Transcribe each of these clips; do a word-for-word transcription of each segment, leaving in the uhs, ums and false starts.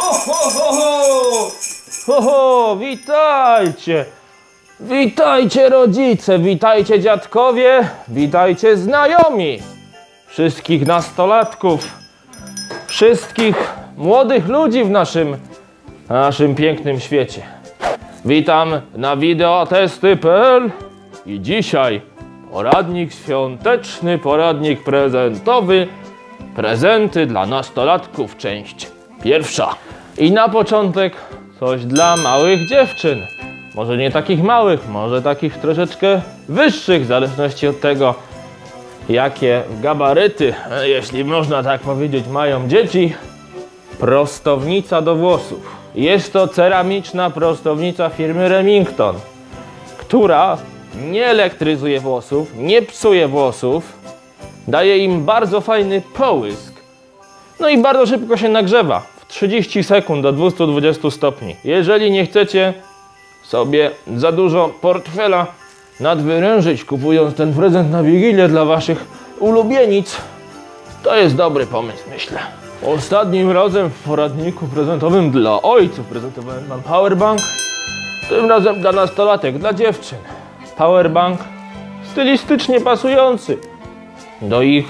ho, ho, ho! Ho, ho, witajcie! Witajcie rodzice, witajcie dziadkowie, witajcie znajomi! Wszystkich nastolatków, wszystkich młodych ludzi w naszym, naszym pięknym świecie. Witam na wideotesty kropka p l i dzisiaj poradnik świąteczny, poradnik prezentowy, prezenty dla nastolatków, część pierwsza. I na początek coś dla małych dziewczyn. Może nie takich małych, może takich troszeczkę wyższych, w zależności od tego, jakie gabaryty, jeśli można tak powiedzieć, mają dzieci. Prostownica do włosów. Jest to ceramiczna prostownica firmy Remington, która nie elektryzuje włosów, nie psuje włosów, daje im bardzo fajny połysk. No i bardzo szybko się nagrzewa, w trzydzieści sekund do dwustu dwudziestu stopni. Jeżeli nie chcecie sobie za dużo portfela nadwyrężyć, kupując ten prezent na Wigilię dla waszych ulubienic, to jest dobry pomysł, myślę. Ostatnim razem w poradniku prezentowym dla ojców prezentowałem wam powerbank. Tym razem dla nastolatek, dla dziewczyn. Powerbank stylistycznie pasujący do ich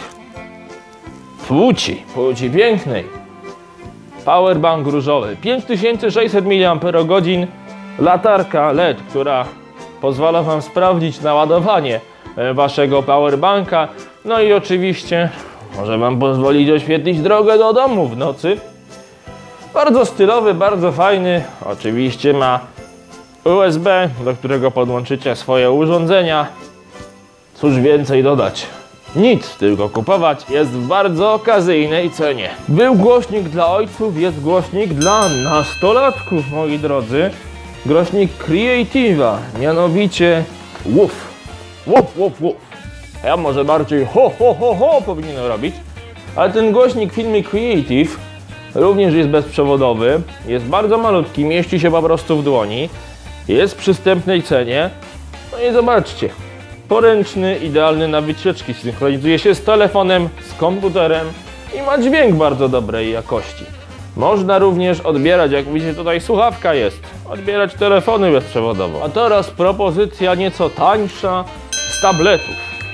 płci, płci pięknej. Powerbank różowy, pięć tysięcy sześćset miliamperogodzin, latarka L E D, która pozwala wam sprawdzić naładowanie waszego powerbanka. No i oczywiście może wam pozwolić oświetlić drogę do domu w nocy. Bardzo stylowy, bardzo fajny. Oczywiście ma U S B, do którego podłączycie swoje urządzenia. Cóż więcej dodać? Nic, tylko kupować. Jest w bardzo okazyjnej cenie. Był głośnik dla ojców, jest głośnik dla nastolatków, moi drodzy. Głośnik Creativa, mianowicie woof. Woof, woof, woof. Ja może bardziej ho, ho, ho, ho powinienem robić. Ale ten głośnik firmy Creative również jest bezprzewodowy. Jest bardzo malutki, mieści się po prostu w dłoni. Jest w przystępnej cenie. No i zobaczcie. Poręczny, idealny na wycieczki. Synchronizuje się z telefonem, z komputerem i ma dźwięk bardzo dobrej jakości. Można również odbierać, jak widzicie tutaj słuchawka jest, odbierać telefony bezprzewodowo. A teraz propozycja nieco tańsza z tabletów.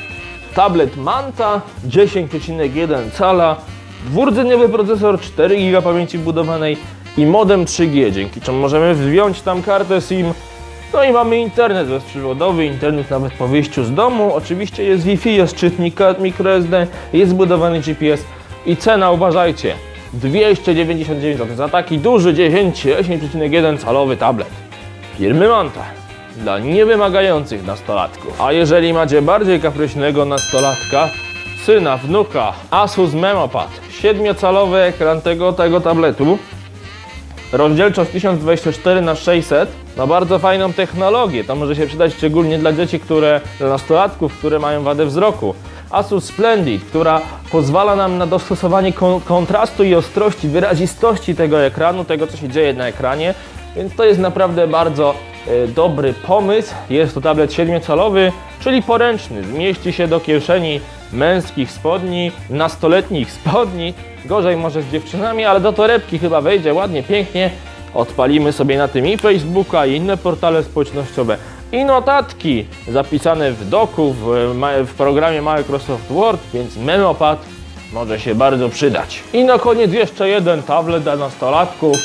Tablet Manta dziesięć przecinek jeden cala, dwurdzeniowy procesor, cztery giga pamięci budowanej i modem trzy G, dzięki czemu możemy wziąć tam kartę SIM. No i mamy internet bezprzewodowy, internet nawet po wyjściu z domu. Oczywiście jest Wi-Fi, jest czytnik kart microSD, jest zbudowany G P S i cena, uważajcie, dwieście dziewięćdziesiąt dziewięć złotych za taki duży dziesięć przecinek jeden calowy tablet firmy Manta dla niewymagających nastolatków. A jeżeli macie bardziej kapryśnego nastolatka, syna, wnuka, Asus MemoPad, siedmiocalowy ekran tego, tego tabletu, rozdzielczość tysiąc dwadzieścia cztery na sześćset, ma bardzo fajną technologię. To może się przydać szczególnie dla dzieci, które, dla nastolatków, które mają wadę wzroku. Asus Splendid, która pozwala nam na dostosowanie kon kontrastu i ostrości, wyrazistości tego ekranu, tego co się dzieje na ekranie, więc to jest naprawdę bardzo y, dobry pomysł. Jest to tablet siedmiocalowy, czyli poręczny, zmieści się do kieszeni męskich spodni, nastoletnich spodni, gorzej może z dziewczynami, ale do torebki chyba wejdzie ładnie, pięknie. Odpalimy sobie na tym i Facebooka, i inne portale społecznościowe, i notatki zapisane w doku, w, w programie Microsoft Word, więc MemoPad może się bardzo przydać. I na koniec jeszcze jeden tablet dla nastolatków.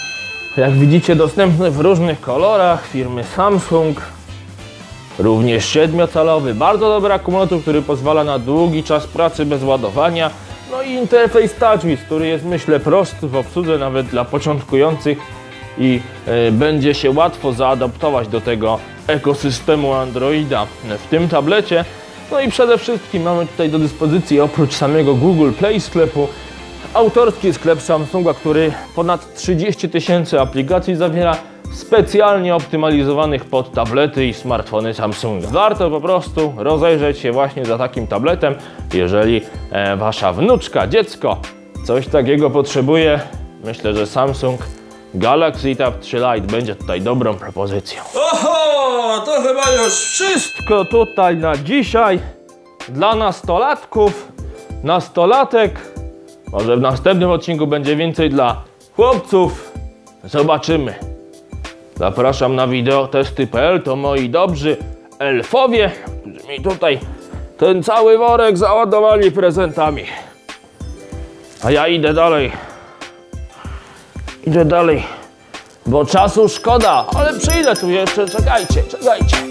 Jak widzicie, dostępny w różnych kolorach, firmy Samsung. Również siedmiocalowy, bardzo dobry akumulator, który pozwala na długi czas pracy bez ładowania. No i interfejs TouchWiz, który jest, myślę, prosty w obsłudze nawet dla początkujących i y, będzie się łatwo zaadaptować do tego ekosystemu Androida w tym tablecie. No i przede wszystkim mamy tutaj do dyspozycji, oprócz samego Google Play sklepu, autorski sklep Samsunga, który ponad trzydzieści tysięcy aplikacji zawiera, specjalnie optymalizowanych pod tablety i smartfony Samsunga. Warto po prostu rozejrzeć się właśnie za takim tabletem, jeżeli e, wasza wnuczka, dziecko coś takiego potrzebuje. Myślę, że Samsung Galaxy Tab trzy Lite będzie tutaj dobrą propozycją. Oho, to chyba już wszystko tutaj na dzisiaj dla nastolatków, nastolatek. Może w następnym odcinku będzie więcej dla chłopców. Zobaczymy. Zapraszam na wideotesty kropka p l. To moi dobrzy elfowie, którzy mi tutaj ten cały worek załadowali prezentami. A ja idę dalej. Idę dalej, bo czasu szkoda, ale przyjdę tu jeszcze, czekajcie, czekajcie.